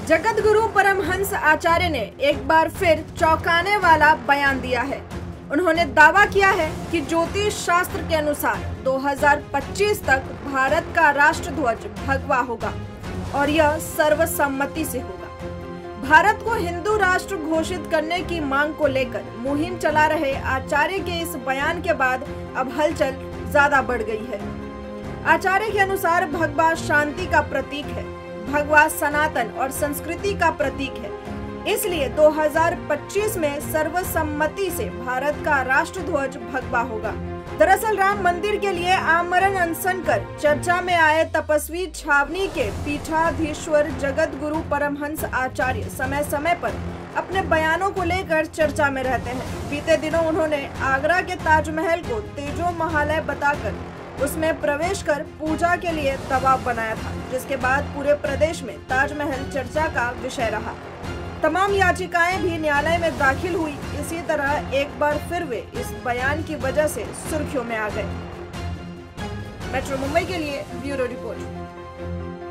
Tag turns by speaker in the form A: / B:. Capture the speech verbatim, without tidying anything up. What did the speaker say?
A: जगत गुरु परमहंस आचार्य ने एक बार फिर चौंकाने वाला बयान दिया है। उन्होंने दावा किया है कि ज्योतिष शास्त्र के अनुसार दो हज़ार पच्चीस तक भारत का राष्ट्रध्वज भगवा होगा और यह सर्वसम्मति से होगा। भारत को हिंदू राष्ट्र घोषित करने की मांग को लेकर मुहिम चला रहे आचार्य के इस बयान के बाद अब हलचल ज्यादा बढ़ गई है। आचार्य के अनुसार भगवा शांति का प्रतीक है, भगवा सनातन और संस्कृति का प्रतीक है, इसलिए दो हज़ार पच्चीस में सर्वसम्मति से भारत का राष्ट्रध्वज भगवा होगा। दरअसल राम मंदिर के लिए आमरण अनशन कर चर्चा में आए तपस्वी छावनी के पीठाधीश्वर जगत गुरु परमहंस आचार्य समय समय पर अपने बयानों को लेकर चर्चा में रहते हैं। बीते दिनों उन्होंने आगरा के ताजमहल को तेजो महालय बताकर उसमें प्रवेश कर पूजा के लिए दबाव बनाया था, जिसके बाद पूरे प्रदेश में ताजमहल चर्चा का विषय रहा। तमाम याचिकाएं भी न्यायालय में दाखिल हुई। इसी तरह एक बार फिर वे इस बयान की वजह से सुर्खियों में आ गए। मेट्रो मुंबई के लिए ब्यूरो रिपोर्ट।